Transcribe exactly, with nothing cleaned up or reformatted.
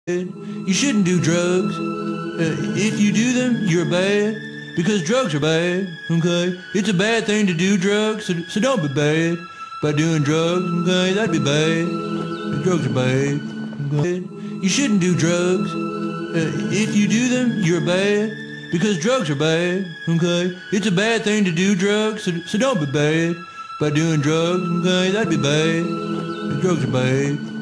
You shouldn't do drugs. Uh, if you do them, you're bad. Because drugs are bad, okay? It's a bad thing to do drugs, so, so don't be bad by doing drugs, okay? That'd be bad. Drugs are bad, okay? You shouldn't do drugs. Uh, if you do them, you're bad. Because drugs are bad, okay? It's a bad thing to do drugs, so, so don't be bad by doing drugs, okay? That'd be bad. Drugs are bad.